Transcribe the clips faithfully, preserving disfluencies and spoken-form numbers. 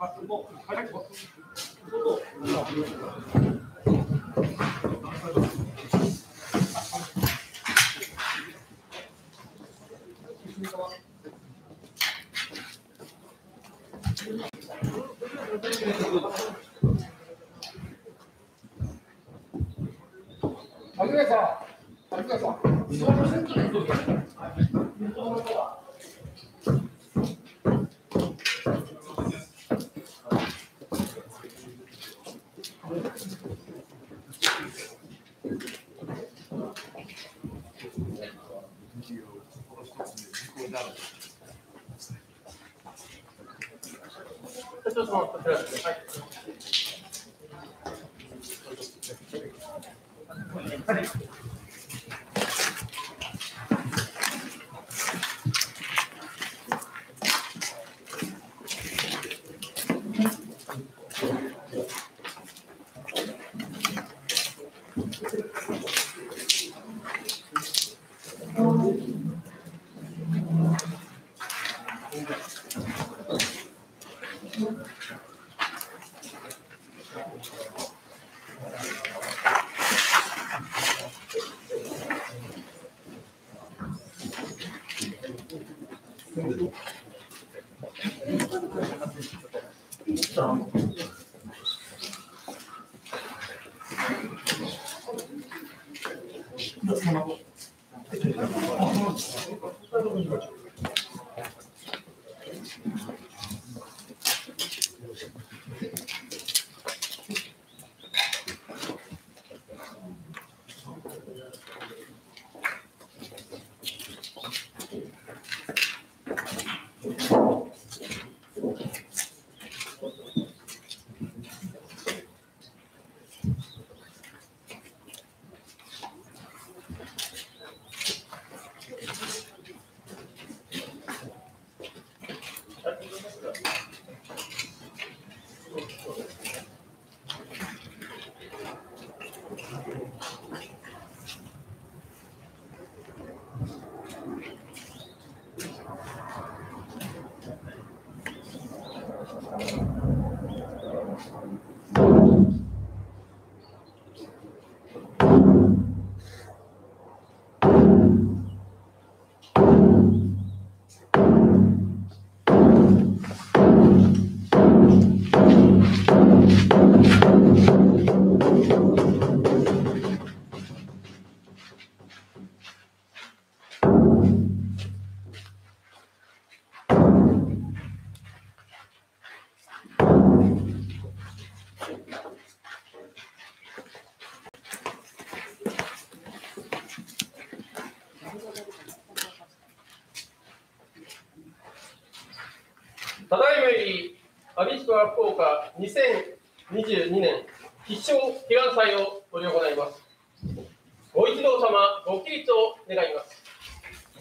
ただいまより阿ビスパ福岡にせんにじゅうにねん必勝祈願祭を執り行います。ご一同様ご起立を願います。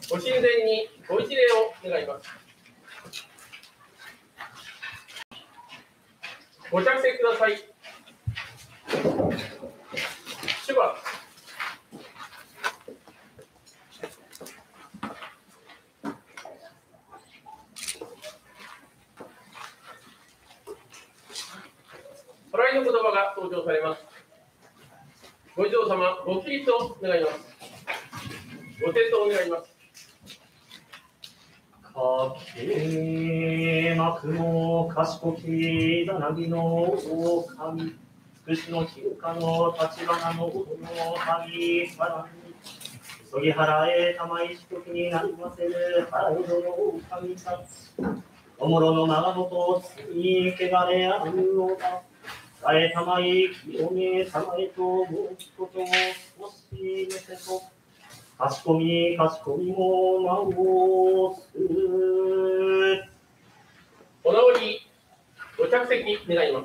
ご神前にご一礼を願います。ご着席ください。主は払いの言葉が登場されます。ご一同様、ご起立を願います。ご転倒を願います。 かけまくも賢きだなぎの狼、つくしの日岡の立花の男の旅、さらに急ぎ払えたまいしときになりませぬ腹ほどの狼たち、おもろの長野とつにけがれあるのだ。さえたまい清めたまえと申すことを少しめせと、かしこみかしこみも申す。 お直りご着席願います。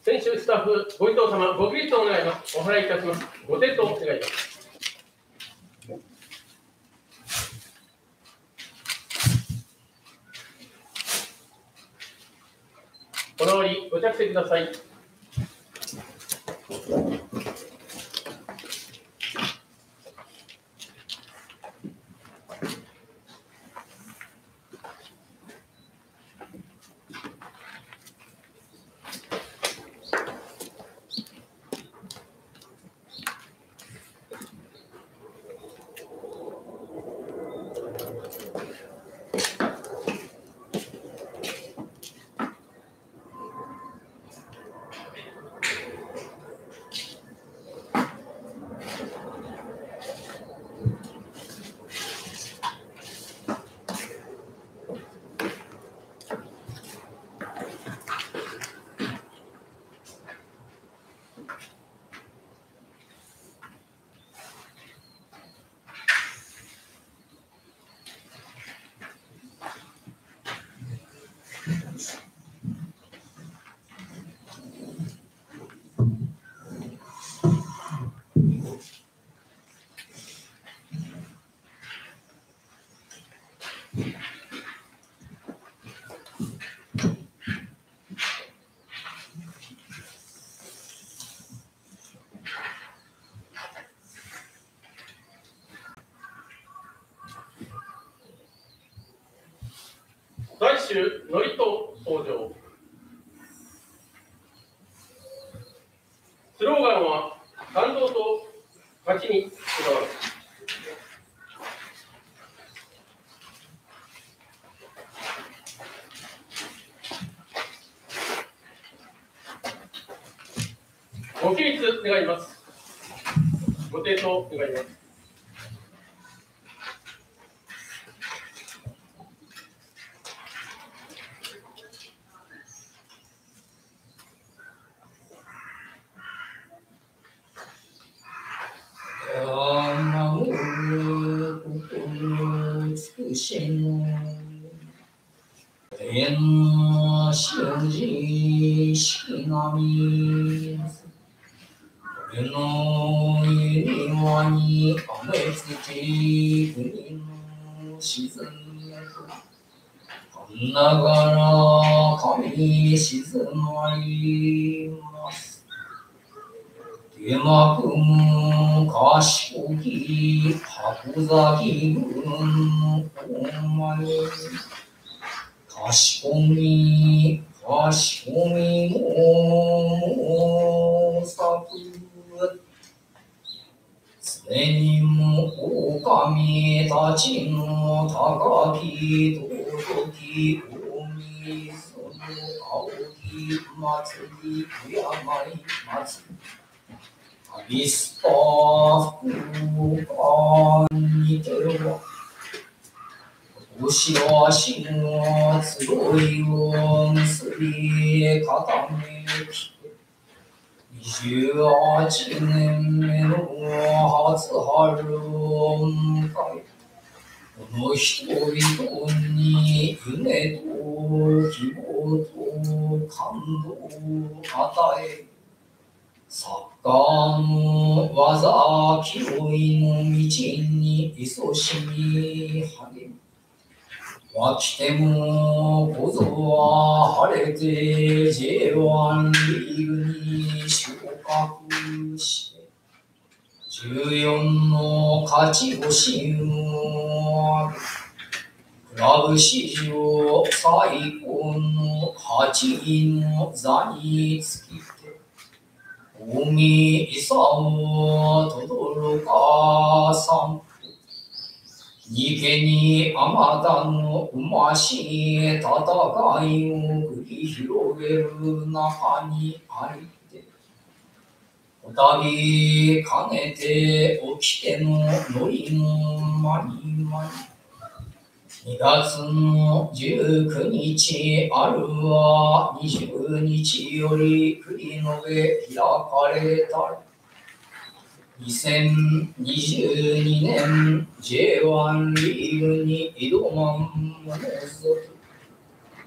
選手、スタッフ、ご一同様、ご起立を願います。お払いいたします。ご転倒願います。この折、ご着席ください。大衆祝詞登場。スローガンは感動と勝ちにこだわる。ご起立願います。ご転倒願います。 天の真実しなみ俺の庭に雨つき国の沈めとながら神沈まります手まくむ賢き箱崎軍のお前賢み、賢みもさく常にも狼たちの高き尊き大水の青き祭り敬い祭りアビスパ福岡にては後ろ足の強いを結び固めきてにじゅうはちねんめの初春を迎えこの人々に夢と希望と感動を与えサッカーの技清いの道に勤しみ励むわきても小僧は晴れて ジェイワン リーグに昇格してじゅうよんの勝ち星を挙げクラブ史上最高のはちいの座につきて近江功轟かさん池にあまたのうましい戦いを繰り広げる中にありてこたびかねて起きてのノリのまにまににがつのじゅうくにちあるはにじゅうにちより繰り延べ開かれたにせんにじゅうにねん ジェイワン リーグに挑まんものぞ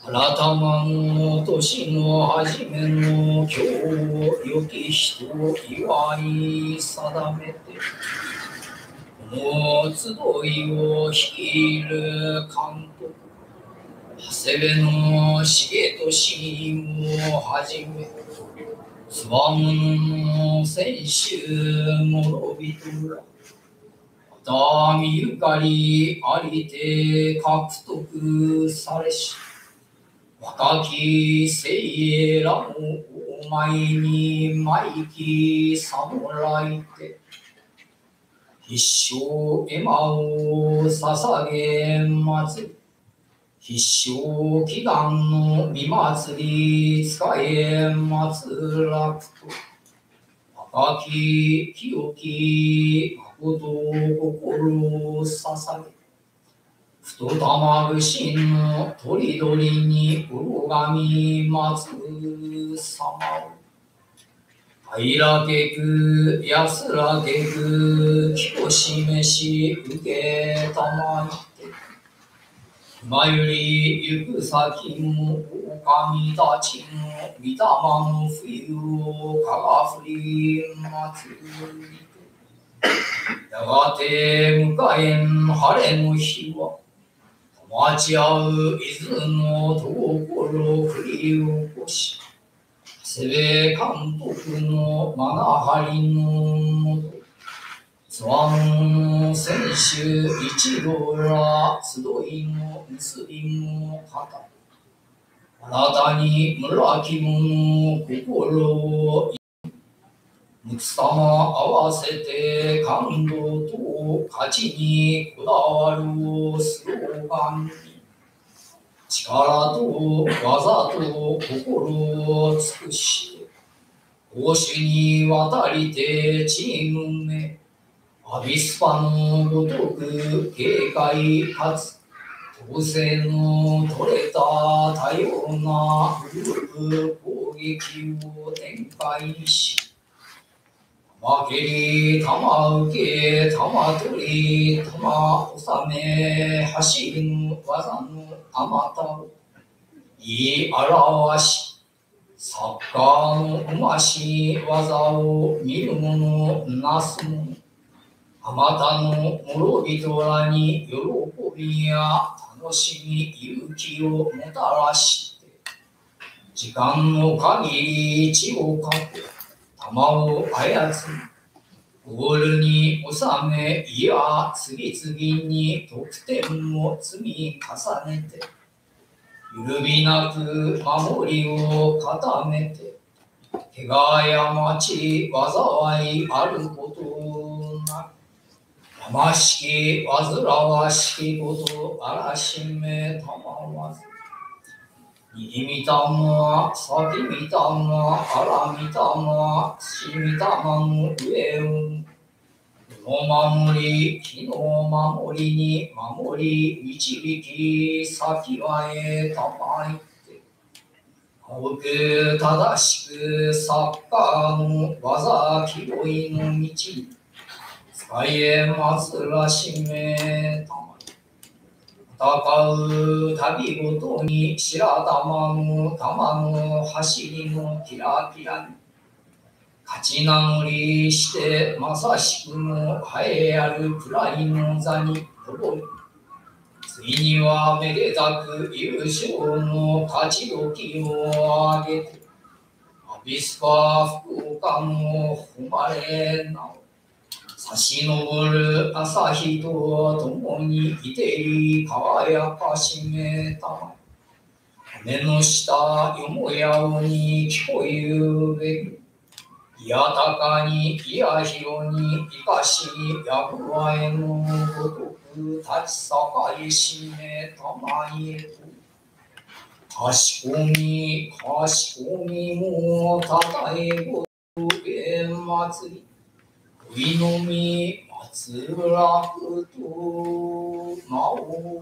改まの年の初めの今日を良き人祝い定めて、この集いを率いる監督、長谷部の重俊をはじめ、つわものの選手諸人ら、熱海ゆかりありて獲得されし、若き精鋭らもお前に参き侍て、必勝絵馬を捧げ祭り、必勝祈願の見祭り使え祭らくと、若き清き誠心を捧げ、ふとたまぐしのとりどりにうろがみ待つさまを、平けく安らけく気を示し受けたまいて、今より行く先も狼たちの御霊の冬をかがふり祭りて、やがて迎えん晴れの日は、待ち合う伊豆のところ振り起こし、長谷部監督のまなはりのもと、つわもの選手一同ら集いの結びの方、新たに村木の心をむつさま合わせて感動と勝ちにこだわるスローガンに、力と技と心を尽くして攻守にわたりてチーム名アビスパのごとく警戒かつ統制の取れた多様なグループ攻撃を展開し、負けり玉受け玉取り玉収め走りの技のあまたを言い表し、サッカーのうまし技を見る者なす者、あまたの諸人らに喜びや楽しみ勇気をもたらして、時間の限り地をかけ玉を操り、ゴールに収め、いや次々に得点を積み重ねて、揺るびなく守りを固めて、怪我や待ち災いあることなく、やましき煩わしきことあらしめたまわず、右見たま先見たま腹見たま土見たまの上を、この守り木の守りに守り導き先はへたまいて、青く正しくサッカーの技拾いの道に使えますらしめたまい、戦う旅ごとに白玉の玉の走りのキラキラに勝ち名乗りしてまさしくも栄えある位の座に登り、ついにはめでたく優勝の勝ち時をあげて、アビスパ福岡の誉れ名を差し昇る朝日と共にいてり輝かしめたまえ、目の下よもやおに聞こえるべき、いやたかにいやひろに生かしやぶわえのごとく立ち栄えしめたまえと、かしこみかしこみもたたえごとえ祭り、おいのみ松楽と名を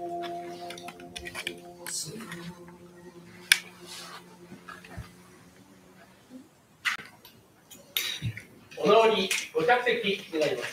する。 お直りご着席願います。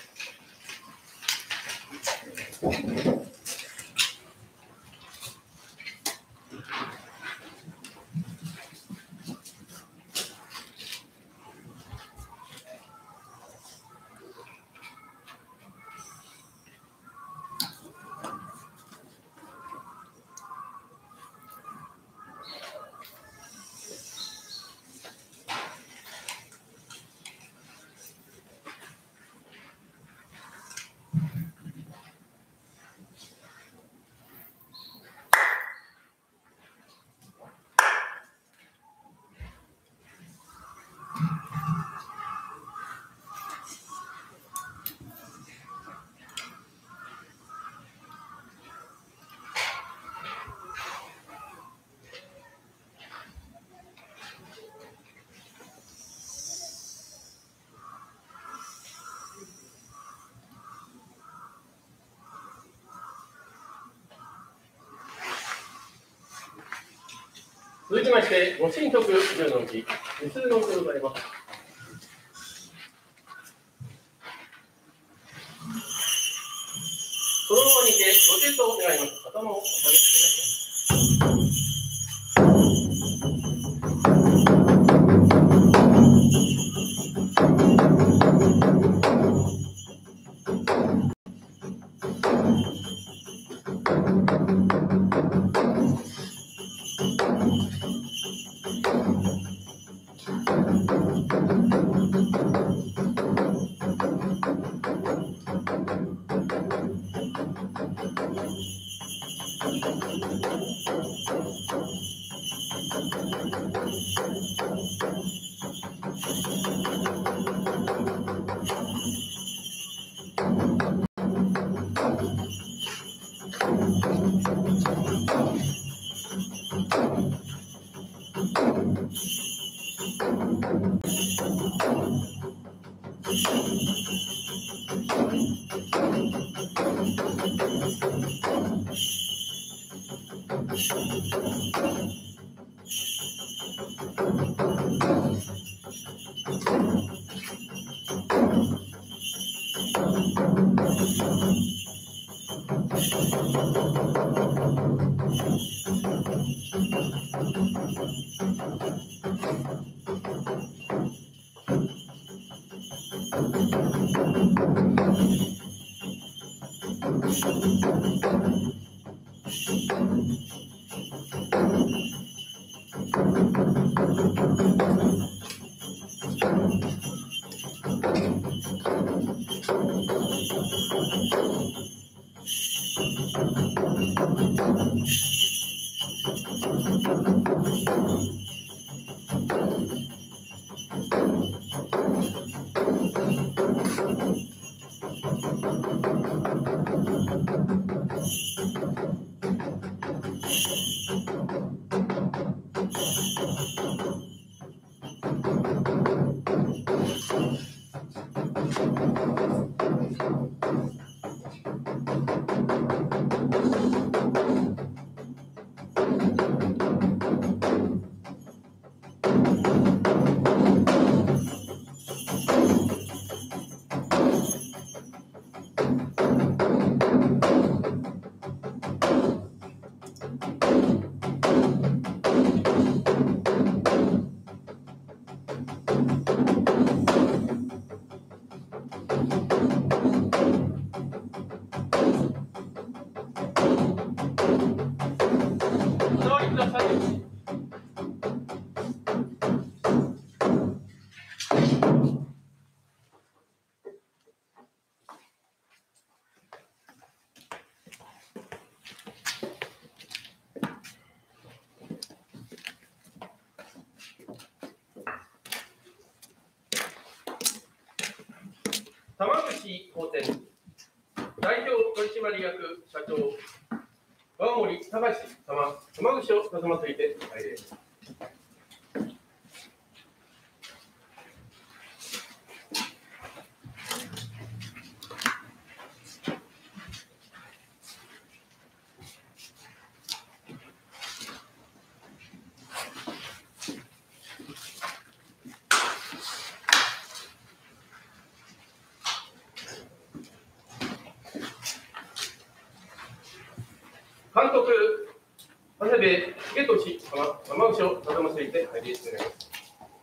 続きまして、ご神徳じゅうのうち、二数のうちでございます。そのままにてご清聴願います。頭をお下げください。玉口法典代表取締役社長和森隆様、玉口を望まついて拝礼。監督、長谷部重俊様、山口を望まついて拝礼しております。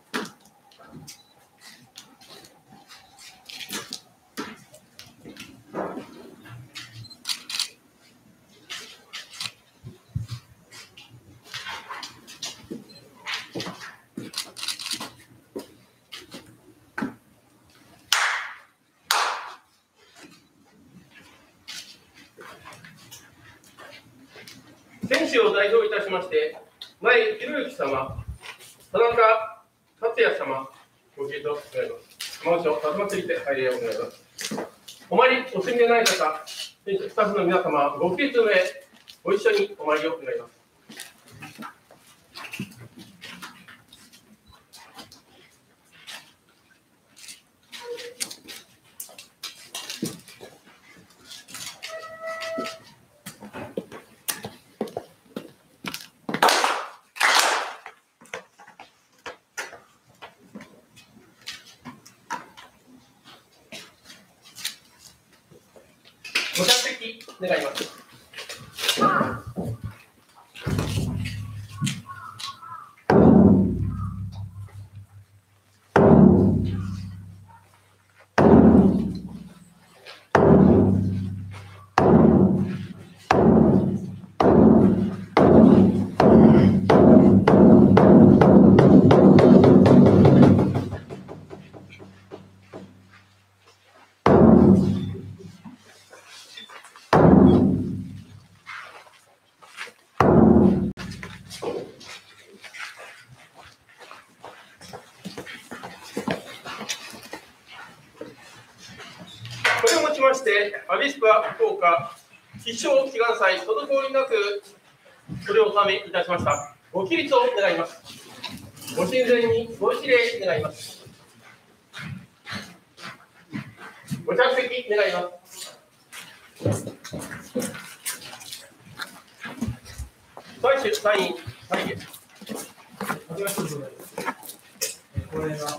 選手を代表いたしまして、前博之様、田中達也様、ご起立を願います。山口を立まついて拝礼を願います。お参りお済みでない方、選手スタッフの皆様、ご起立の上、ご一緒にお参りを願います。 席願います。これをもちまして、アビスパ福岡必勝祈願祭、滞りなくそれを納めいたしました。ご起立を願います。ご神前にご一礼願います。ご着席願います。最終サイン、会議。これが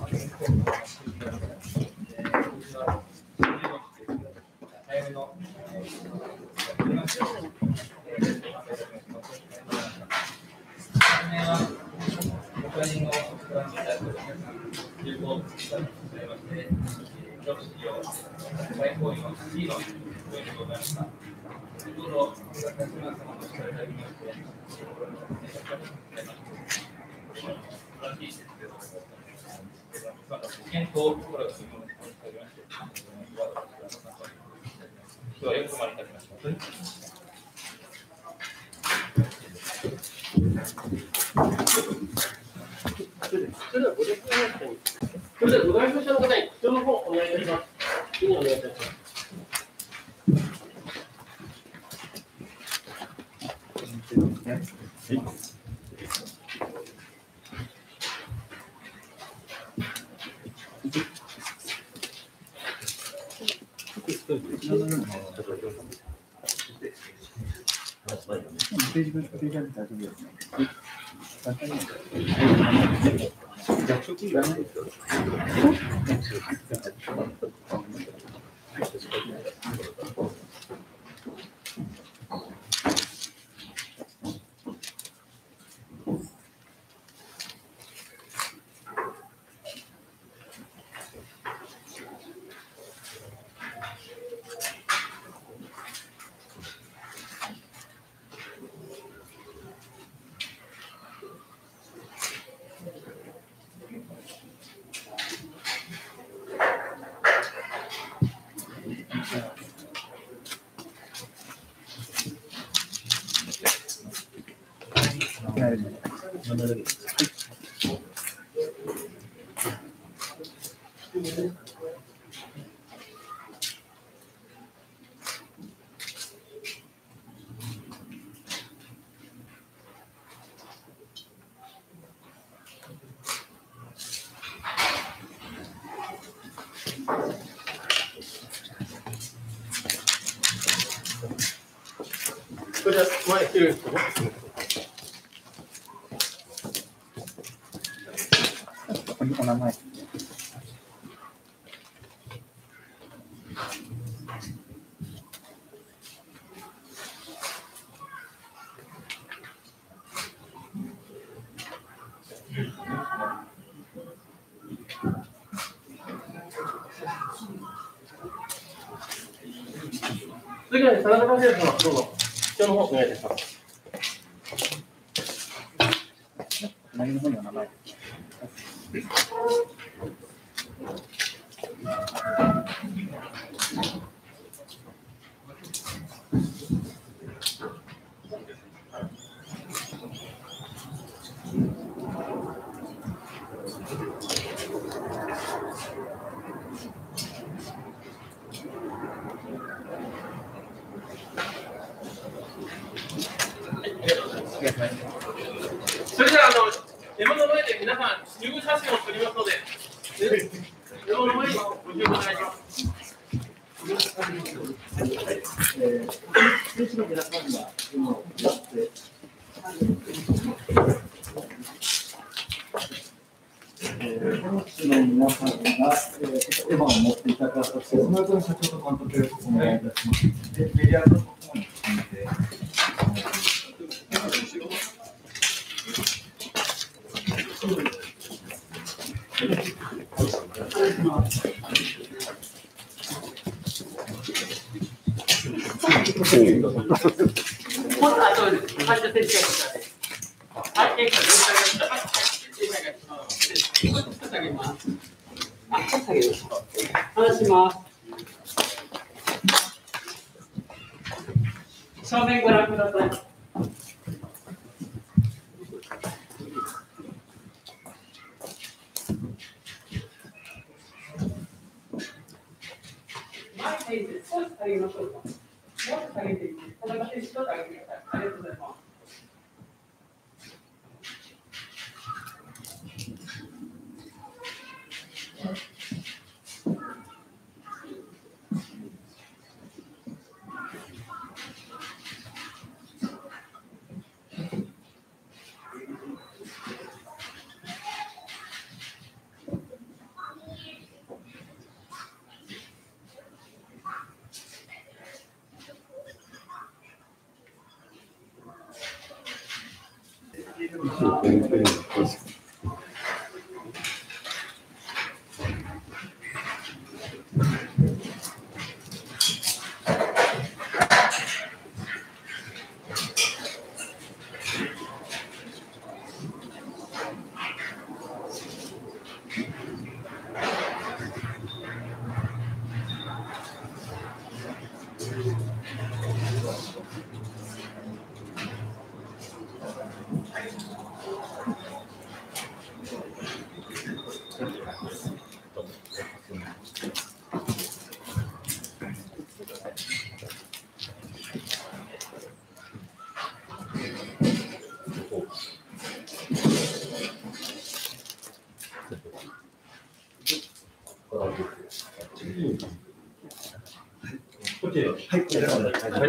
早めの検討を心がするものにしておりまして、今日はよく参りいたしました。それではご列席の方に、それではご代表者の方に口調の方お願いいたします。次にお願いいたします。それでは前失礼します。お名前。次は田中和也様、どうぞ。口調の方お願いいたします。何の方にお名前。それではあの山の前で皆さん集合写真を撮りますので、山の前にご注目お願いします。選手の皆さんが今立って選手の皆さんが絵馬を持っていただいて、その後に社長と監督でお願いいたします。で、メディアの方に進めて。 もっと後で、はい、じゃあ先生がこちらです。はい、結構、もうちょっと下げます。あ、下げます。離します。正面ご覧ください。前先生、少し下げましょうか。もうちょっと下げていい。田中選手、ちょっと上げてください。ありがとうございます。 はい、はい。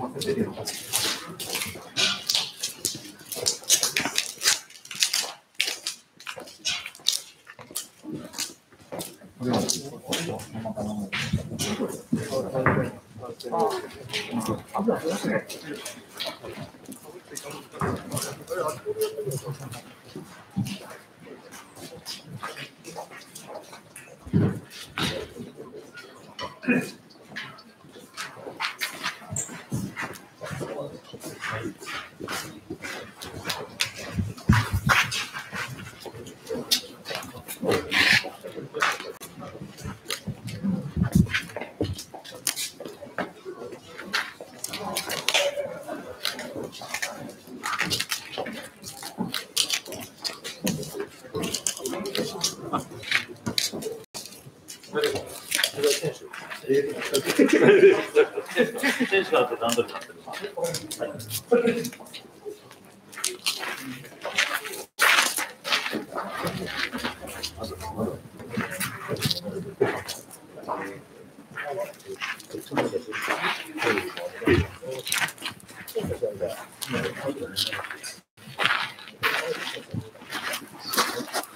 選手があって段取りになってる。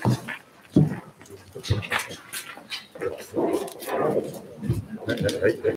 はい。